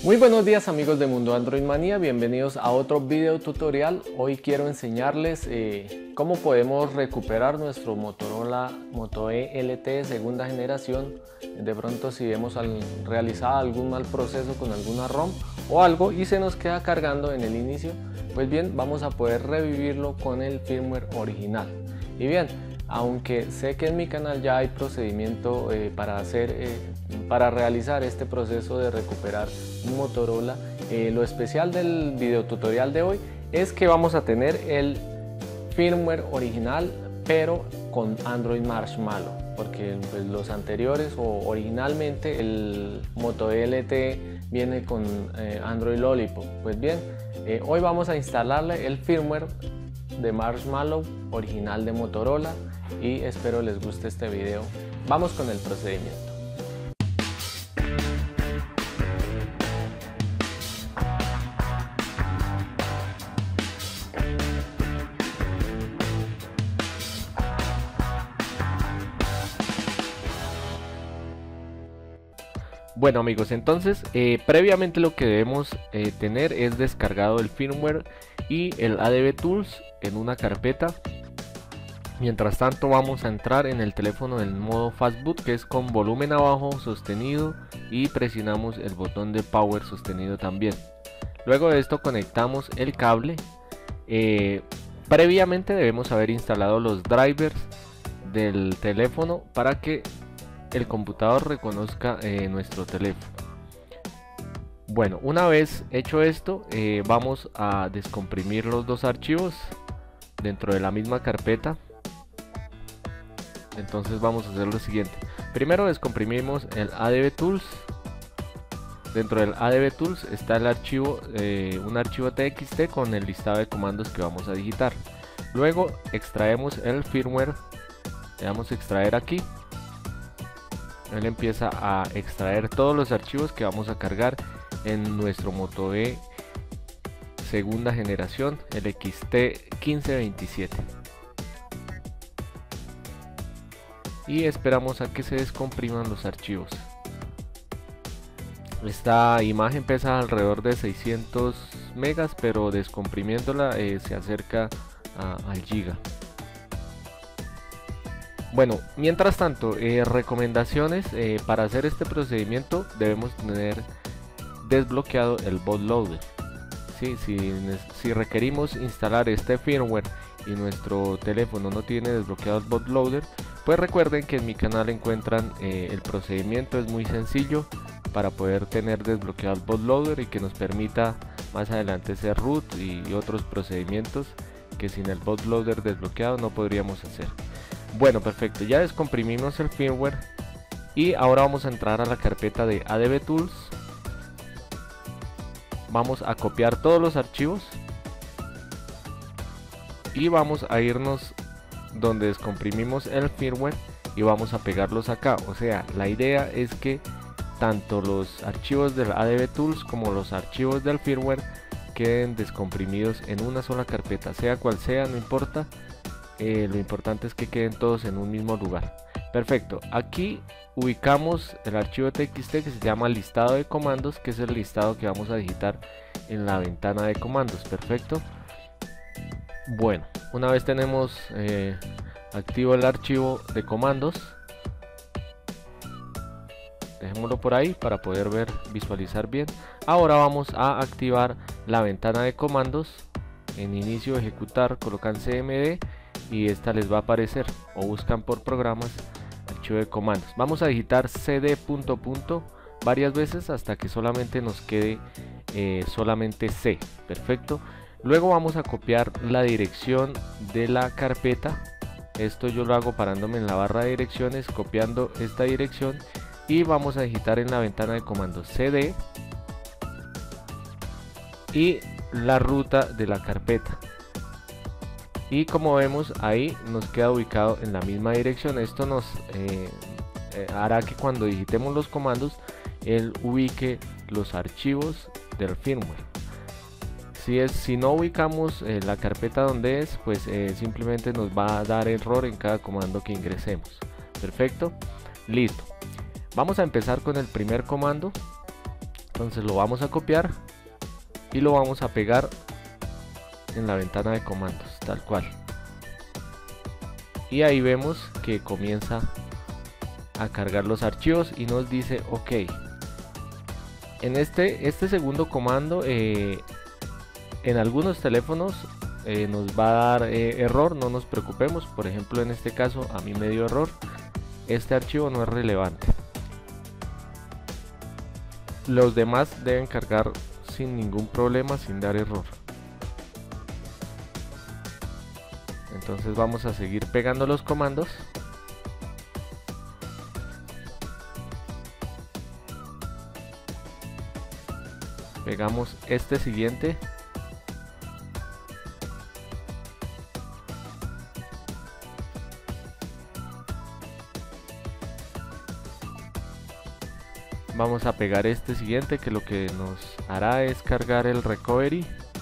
Muy buenos días amigos de Mundo Android Manía, bienvenidos a otro video tutorial. Hoy quiero enseñarles cómo podemos recuperar nuestro Motorola Moto E LTE segunda generación. De pronto si hemos realizado algún mal proceso con alguna ROM o algo y se nos queda cargando en el inicio, pues bien, vamos a poder revivirlo con el firmware original. Y bien, aunque sé que en mi canal ya hay procedimiento para realizar este proceso de recuperar un Motorola, lo especial del video tutorial de hoy es que vamos a tener el firmware original pero con Android Marshmallow, porque pues, los anteriores o originalmente el Moto E LTE viene con Android Lollipop. Pues bien, hoy vamos a instalarle el firmware de Marshmallow original de Motorola y espero les guste este video. Vamos con el procedimiento. Bueno amigos, entonces previamente lo que debemos tener es descargado el firmware y el ADB Tools en una carpeta. Mientras tanto vamos a entrar en el teléfono en modo Fastboot, que es con volumen abajo sostenido, y presionamos el botón de Power sostenido también. Luego de esto conectamos el cable. Previamente debemos haber instalado los drivers del teléfono para que el computador reconozca nuestro teléfono. Bueno, una vez hecho esto, vamos a descomprimir los dos archivos dentro de la misma carpeta. Entonces vamos a hacer lo siguiente: primero descomprimimos el ADB Tools. Dentro del ADB Tools está el archivo, un archivo TXT con el listado de comandos que vamos a digitar. Luego extraemos el firmware, le damos a extraer aquí. Él empieza a extraer todos los archivos que vamos a cargar en nuestro Moto E segunda generación, el XT1527. Y esperamos a que se descompriman los archivos. Esta imagen pesa alrededor de 600 megas, pero descomprimiéndola se acerca al giga. Bueno, mientras tanto, recomendaciones para hacer este procedimiento: debemos tener desbloqueado el bootloader. ¿Sí? Si requerimos instalar este firmware y nuestro teléfono no tiene desbloqueado el bootloader, pues recuerden que en mi canal encuentran el procedimiento. Es muy sencillo para poder tener desbloqueado el bootloader y que nos permita más adelante hacer root y otros procedimientos que sin el bootloader desbloqueado no podríamos hacer. Bueno, perfecto, ya descomprimimos el firmware y ahora vamos a entrar a la carpeta de ADB Tools. Vamos a copiar todos los archivos y vamos a irnos donde descomprimimos el firmware y vamos a pegarlos acá. O sea, la idea es que tanto los archivos del ADB Tools como los archivos del firmware queden descomprimidos en una sola carpeta, sea cual sea, no importa. Lo importante es que queden todos en un mismo lugar. Perfecto, aquí ubicamos el archivo TXT que se llama listado de comandos, que es el listado que vamos a digitar en la ventana de comandos. Perfecto. Bueno, una vez tenemos activo el archivo de comandos, dejémoslo por ahí para poder visualizar bien. Ahora vamos a activar la ventana de comandos. En inicio ejecutar colocan CMD y esta les va a aparecer, o buscan por programas archivo de comandos. Vamos a digitar cd ... varias veces hasta que solamente nos quede solamente C. Perfecto. Luego vamos a copiar la dirección de la carpeta. Esto yo lo hago parándome en la barra de direcciones, copiando esta dirección, y vamos a digitar en la ventana de comandos cd y la ruta de la carpeta. Y como vemos ahí nos queda ubicado en la misma dirección. Esto nos hará que cuando digitemos los comandos él ubique los archivos del firmware. Si no ubicamos la carpeta donde es, pues simplemente nos va a dar error en cada comando que ingresemos. Perfecto, listo. Vamos a empezar con el primer comando, Entonces lo vamos a copiar y lo vamos a pegar en la ventana de comandos, tal cual. Y ahí vemos que comienza a cargar los archivos y nos dice OK. En este segundo comando, en algunos teléfonos nos va a dar error, no nos preocupemos. Por ejemplo, en este caso a mí me dio error, este archivo no es relevante. Los demás deben cargar sin ningún problema, sin dar error. Entonces vamos a seguir pegando los comandos. Pegamos este siguiente. Vamos a pegar este siguiente, que lo que nos hará es cargar el recovery.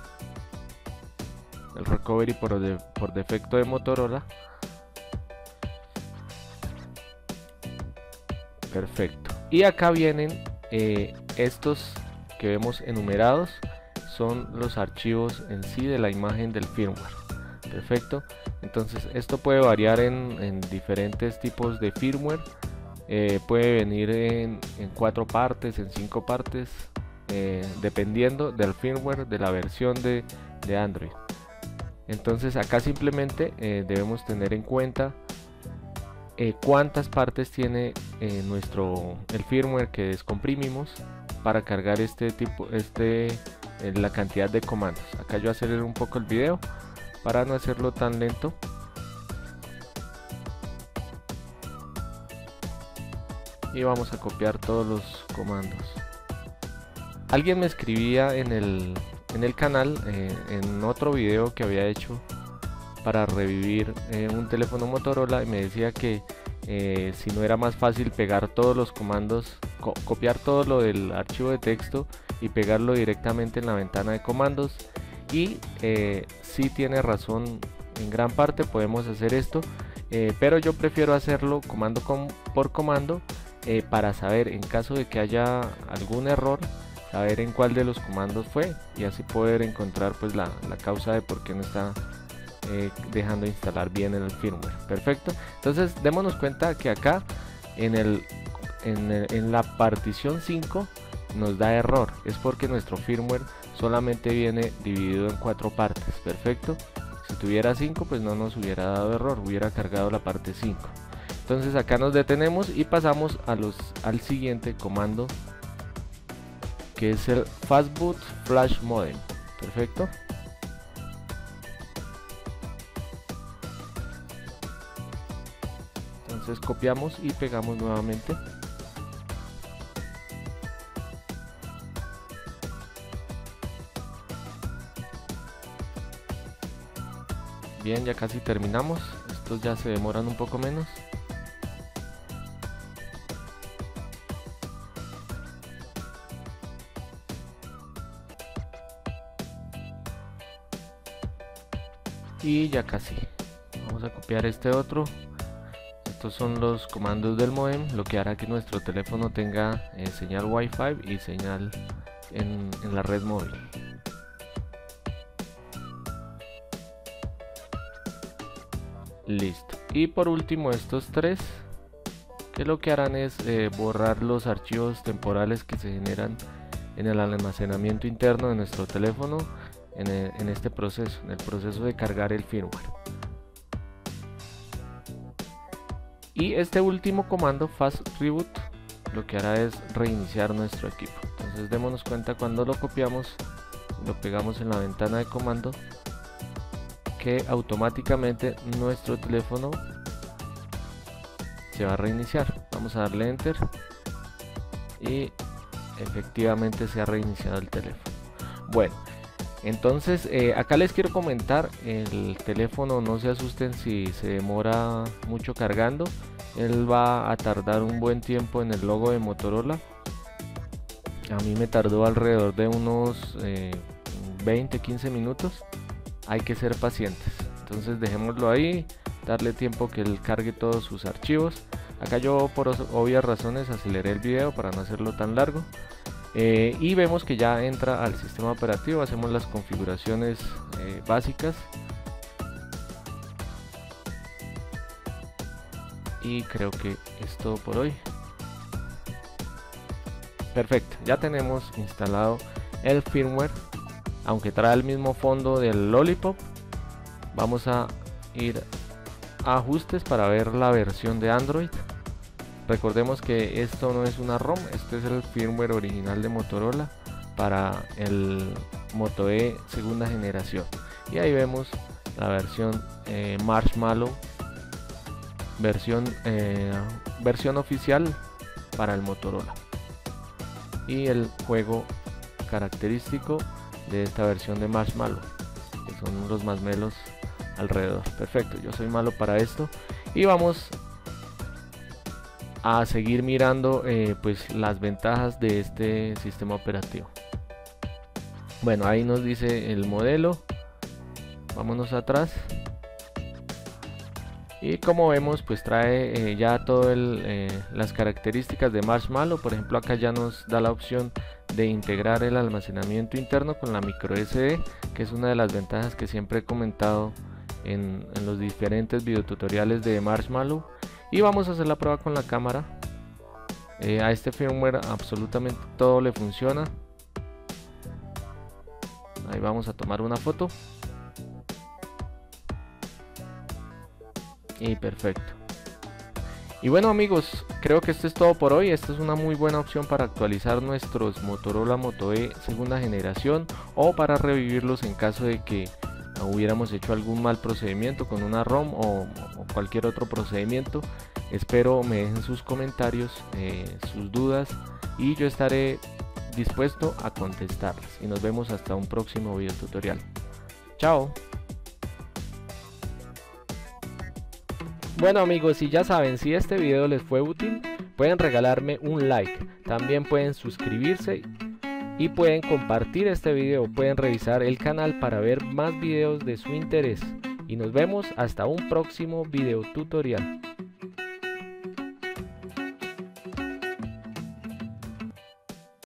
El recovery por defecto de Motorola. Perfecto. Y acá vienen estos que vemos enumerados. Son los archivos en sí de la imagen del firmware. Perfecto. Entonces esto puede variar en diferentes tipos de firmware. Puede venir en 4 partes, en 5 partes, dependiendo del firmware de la versión de Android. Entonces acá simplemente debemos tener en cuenta cuántas partes tiene el firmware que descomprimimos para cargar la cantidad de comandos. Acá yo acelero un poco el video para no hacerlo tan lento. Y vamos a copiar todos los comandos. Alguien me escribía en el canal, en otro video que había hecho para revivir un teléfono Motorola, y me decía que si no era más fácil pegar todos los comandos, copiar todo lo del archivo de texto y pegarlo directamente en la ventana de comandos. Y sí tiene razón, en gran parte podemos hacer esto, pero yo prefiero hacerlo comando por comando, para saber, en caso de que haya algún error, saber en cuál de los comandos fue y así poder encontrar pues la causa de por qué no está dejando instalar bien el firmware. Perfecto. Entonces démonos cuenta que acá en la partición 5 nos da error, es porque nuestro firmware solamente viene dividido en 4 partes. Perfecto. Si tuviera 5 pues no nos hubiera dado error, hubiera cargado la parte 5. Entonces acá nos detenemos y pasamos al siguiente comando, que es el Fastboot Flash Modem. Perfecto. Entonces copiamos y pegamos nuevamente. Bien, ya casi terminamos. Estos ya se demoran un poco menos. Y ya casi. Vamos a copiar este otro. Estos son los comandos del modem, lo que hará que nuestro teléfono tenga señal Wi-Fi y señal en la red móvil. Listo. Y por último estos tres, que lo que harán es borrar los archivos temporales que se generan en el almacenamiento interno de nuestro teléfono en este proceso, en el proceso de cargar el firmware. Y este último comando, Fast Reboot, lo que hará es reiniciar nuestro equipo. Entonces démonos cuenta, cuando lo copiamos, lo pegamos en la ventana de comando, que automáticamente nuestro teléfono se va a reiniciar. Vamos a darle Enter y efectivamente se ha reiniciado el teléfono. Bueno, entonces acá les quiero comentar, el teléfono, no se asusten si se demora mucho cargando. Él va a tardar un buen tiempo en el logo de Motorola. A mí me tardó alrededor de unos 20-15 minutos. Hay que ser pacientes. Entonces dejémoslo ahí, darle tiempo que él cargue todos sus archivos. Acá yo por obvias razones aceleré el video para no hacerlo tan largo. y vemos que ya entra al sistema operativo. Hacemos las configuraciones básicas y creo que es todo por hoy. Perfecto, ya tenemos instalado el firmware, aunque trae el mismo fondo del Lollipop. Vamos a ir a ajustes para ver la versión de Android. Recordemos que esto no es una ROM, este es el firmware original de Motorola para el Moto E segunda generación. Y ahí vemos la versión Marshmallow, versión oficial para el Motorola, y el juego característico de esta versión de Marshmallow, que son los marshmallows alrededor. Perfecto, yo soy malo para esto y vamos a seguir mirando pues las ventajas de este sistema operativo. Bueno, ahí nos dice el modelo. Vámonos atrás y como vemos pues trae ya todas las características de Marshmallow. Por ejemplo, acá ya nos da la opción de integrar el almacenamiento interno con la micro SD, que es una de las ventajas que siempre he comentado en los diferentes videotutoriales de Marshmallow. Y vamos a hacer la prueba con la cámara. A este firmware absolutamente todo le funciona. Ahí vamos a tomar una foto. Y perfecto. Y bueno amigos, creo que esto es todo por hoy. Esta es una muy buena opción para actualizar nuestros Motorola Moto E segunda generación, o para revivirlos en caso de que hubiéramos hecho algún mal procedimiento con una ROM o cualquier otro procedimiento. Espero me dejen sus comentarios, sus dudas, y yo estaré dispuesto a contestarlas. Y nos vemos hasta un próximo video tutorial. Chao. Bueno amigos, y ya saben, si este video les fue útil, pueden regalarme un like. También pueden suscribirse y pueden compartir este video. Pueden revisar el canal para ver más videos de su interés. Y nos vemos hasta un próximo video tutorial.